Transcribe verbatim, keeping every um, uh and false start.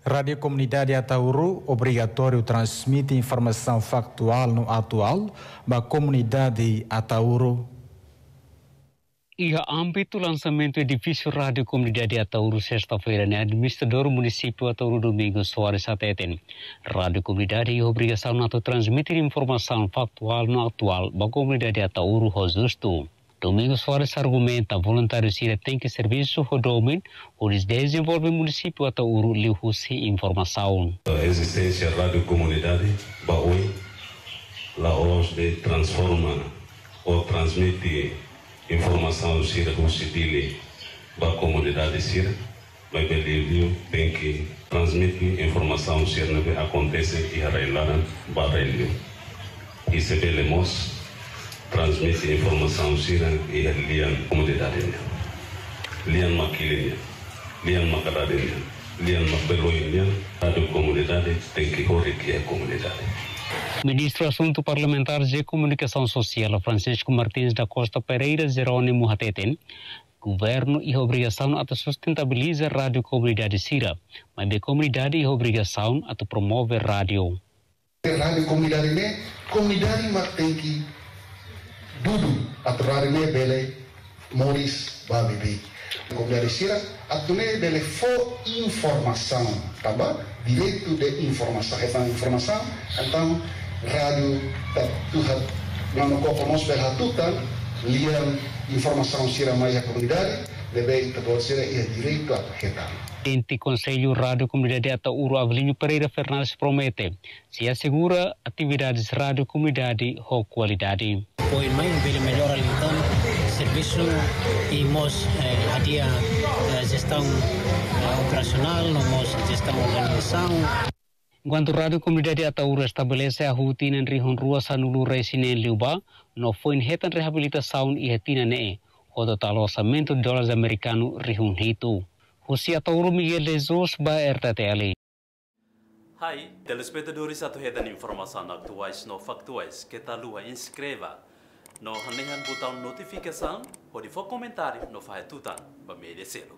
Rádio Comunidade Atauru, obrigatório transmite informação factual no atual da comunidade Atauru. E a âmbito do lançamento do edifício Rádio Comunidade Atauru sexta-feira, né? Administrador do município Atauru Domingos Soares Ateten. Rádio Comunidade é obrigação de transmitir informação factual no atual da comunidade Atauru justo. Domingos Soares argumenta voluntários tem que serviço o domínio onde desenvolve o município Atauru lhe informação. A existência da Rádio Comunidade Baui, lá hoje transforma ou transmite informação sira o civil da comunidade sira, mas ele tem que transmitir informação sira que acontece e a reilara barrelho. E se belemos transmite informação sira e a lian comunidade, lian maquilinha, lian macadarinha, lian mabeloinha, a comunidade tem que corrigir a comunidade. Ministro Assunto Parlamentar de Comunicação Social, Francisco Martins da Costa Pereira Jerônimo Hateten, governo e obrigação a sustentabilizar a rádio comunidade Sira, mas a comunidade e obrigação a promover rádio. A rádio comunidade ne, comunidade mas tem que dudu a rádio ne bele Moris Babibi. Comunidade Sira a tune bele for informação, tá bom? Direito de informação, essa informação, então rádio tak tuhat namo ko komos berhatutan lian informação sira mais a comunidade deve ter sira e direito a retar. Tente Conselho Rádio Comunidade Atauru Avelino Pereira Fernandes promete se assegura atividades rádio comunidade com qualidade. Pois mais bem melhor então serviço e mos eh, a dia da gestão eh, operacional, nós gestão organização. Enquanto a Rádio Comunidade Atauru estabelece a rotina em Rihon Rua Sanulu Reisine Liuba, não foi em retan reabilitação e retina ne, o total orçamento de dólares americanos Rihon Hito. José Atauru Miguel Jesus ba R T T L. Hai, telespectadores atau retan informação atuais no factuais, que tal lua inscreva no hanehan botão notificação ou de for comentário no faz tutan ba merecê-lo.